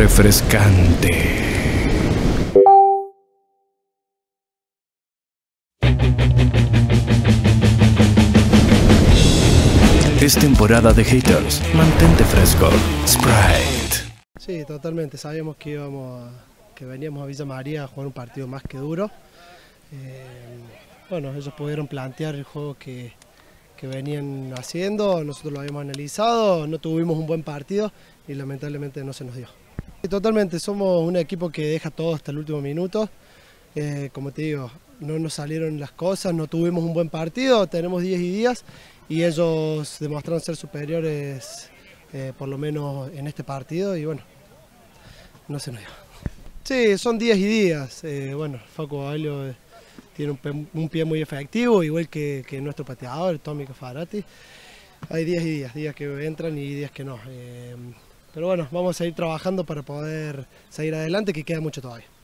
refrescante. Es temporada de haters, mantente fresco. Sprite. Sí, totalmente, sabíamos que veníamos a Villa María a jugar un partido más que duro. Bueno, ellos pudieron plantear el juego que venían haciendo, nosotros lo habíamos analizado, no tuvimos un buen partido y lamentablemente no se nos dio. Y totalmente, somos un equipo que deja todo hasta el último minuto. Como te digo, no nos salieron las cosas, no tuvimos un buen partido, tenemos días y días y ellos demostraron ser superiores por lo menos en este partido y bueno, no se nos dio. Sí, son días y días. Bueno, Facu Baglio tiene un pie muy efectivo, igual que nuestro pateador, Tommy Cafarati. Hay días y días, días que entran y días que no. Pero bueno, vamos a seguir trabajando para poder seguir adelante, que queda mucho todavía.